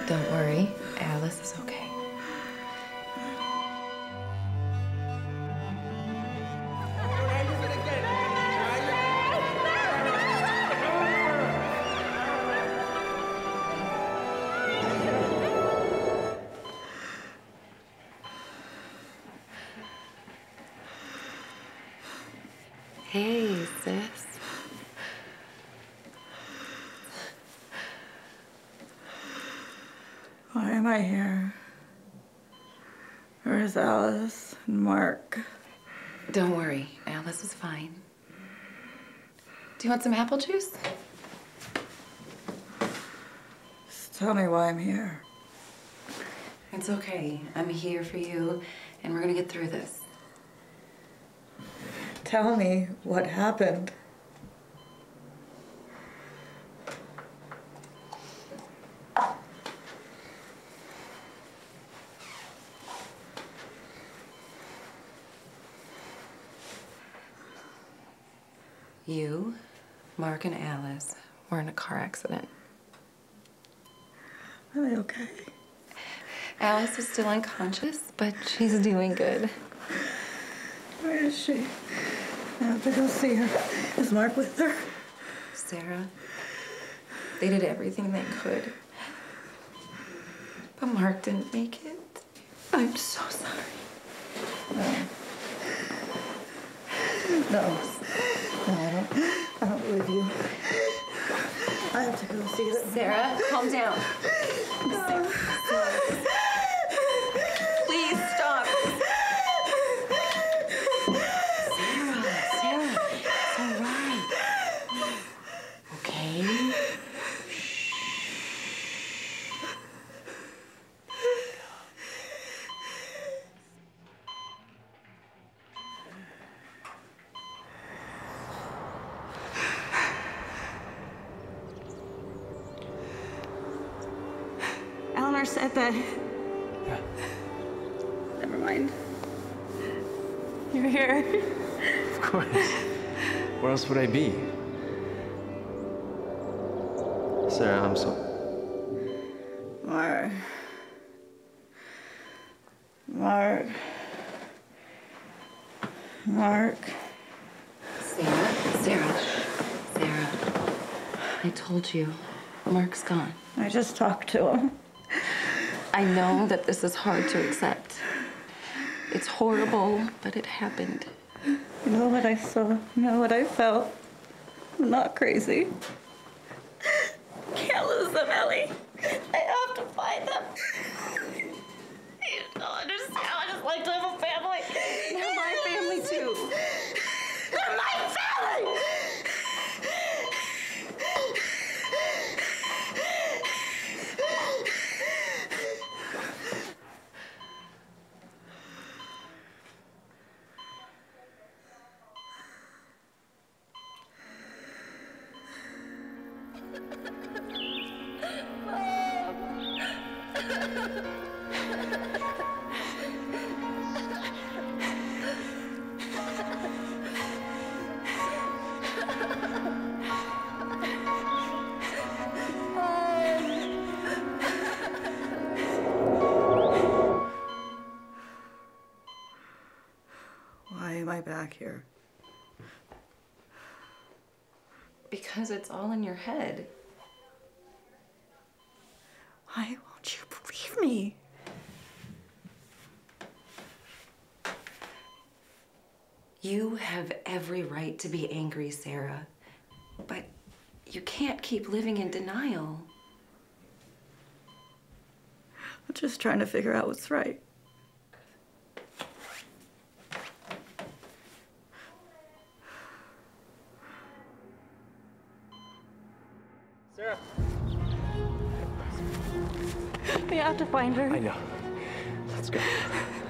Don't worry, Alice is okay. Hey, sis. Why am I here? Where's Alice and Mark? Don't worry, Alice is fine. Do you want some apple juice? Just tell me why I'm here. It's okay. I'm here for you, and we're gonna get through this. Tell me what happened. You, Mark, and Alice were in a car accident. Are they okay? Alice is still unconscious, but she's doing good. Where is she? I have to go see her. Is Mark with her? Sarah, they did everything they could. But Mark didn't make it. I'm so sorry. No, I don't believe you. I have to go see them. Sarah, calm down. No. Please stop. Sarah, it's all right. Okay? Eleanor said that. Yeah. Never mind. You're here. Of course. Where else would I be? Sarah, I'm so... Mark. Mark. Mark. Sarah. I told you, Mark's gone. I just talked to him. I know that this is hard to accept. It's horrible, but it happened. You know what I saw? You know what I felt? I'm not crazy. Can't lose them, Ellie. I have to find them. You don't understand. I just like to have a family. They're my family, too. They're my family! Why am I back here? Because it's all in your head. Why won't you believe me? You have every right to be angry, Sarah. But you can't keep living in denial. I'm just trying to figure out what's right. Sarah! We have to find her. I know. Let's go.